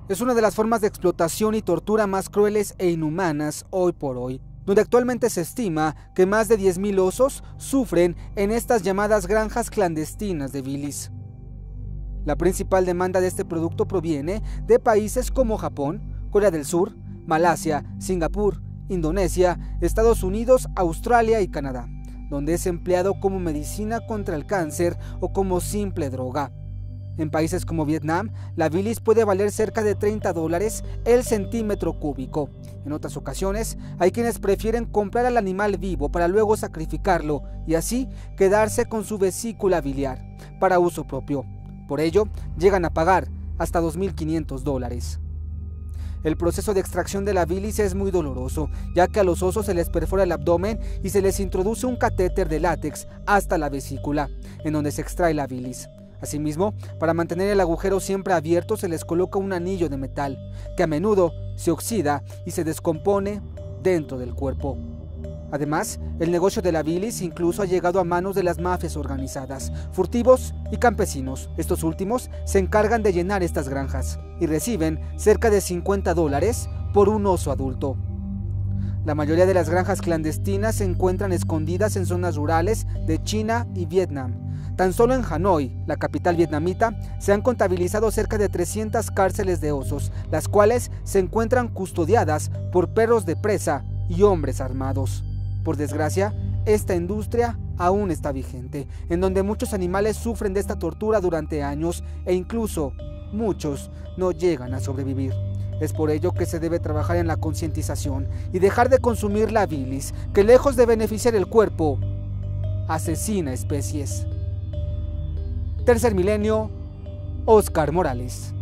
Es una de las formas de explotación y tortura más crueles e inhumanas hoy por hoy, donde actualmente se estima que más de 10.000 osos sufren en estas llamadas granjas clandestinas de bilis. La principal demanda de este producto proviene de países como Japón, Corea del Sur, Malasia, Singapur, Indonesia, Estados Unidos, Australia y Canadá, donde es empleado como medicina contra el cáncer o como simple droga. En países como Vietnam, la bilis puede valer cerca de $30 el centímetro cúbico. En otras ocasiones, hay quienes prefieren comprar al animal vivo para luego sacrificarlo y así quedarse con su vesícula biliar para uso propio. Por ello, llegan a pagar hasta $2.500. El proceso de extracción de la bilis es muy doloroso, ya que a los osos se les perfora el abdomen y se les introduce un catéter de látex hasta la vesícula, en donde se extrae la bilis. Asimismo, para mantener el agujero siempre abierto se les coloca un anillo de metal, que a menudo se oxida y se descompone dentro del cuerpo. Además, el negocio de la bilis incluso ha llegado a manos de las mafias organizadas, furtivos y campesinos. Estos últimos se encargan de llenar estas granjas y reciben cerca de $50 por un oso adulto. La mayoría de las granjas clandestinas se encuentran escondidas en zonas rurales de China y Vietnam. Tan solo en Hanoi, la capital vietnamita, se han contabilizado cerca de 300 cárceles de osos, las cuales se encuentran custodiadas por perros de presa y hombres armados. Por desgracia, esta industria aún está vigente, en donde muchos animales sufren de esta tortura durante años e incluso muchos no llegan a sobrevivir. Es por ello que se debe trabajar en la concientización y dejar de consumir la bilis, que lejos de beneficiar el cuerpo, asesina especies. Tercer Milenio, Oscar Morales.